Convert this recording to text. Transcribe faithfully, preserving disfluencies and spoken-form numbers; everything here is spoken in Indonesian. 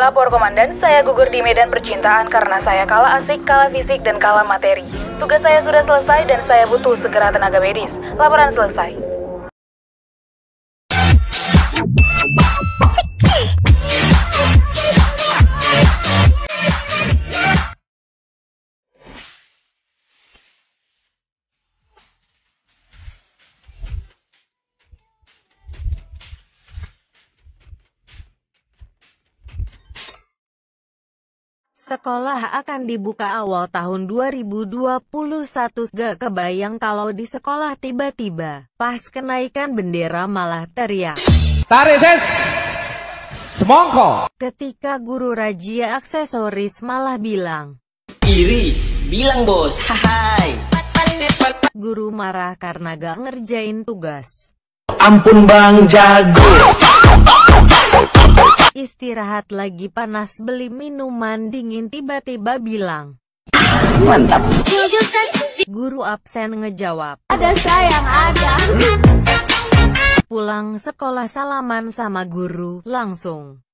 Lapor komandan, saya gugur di medan percintaan karena saya kalah asik, kalah fisik, dan kalah materi. Tugas saya sudah selesai dan saya butuh segera tenaga medis. Laporan selesai. Sekolah akan dibuka awal tahun dua ribu dua puluh satu. Gak kebayang kalau di sekolah tiba-tiba pas kenaikan bendera malah teriak tarik ses semongko. Ketika guru razia aksesoris malah bilang iri, bilang bos. Hai. Guru marah karena gak ngerjain tugas. Ampun bang jago. Istirahat lagi panas beli minuman dingin tiba-tiba bilang Mantap. Guru absen ngejawab Ada sayang ada. Pulang sekolah salaman sama guru langsung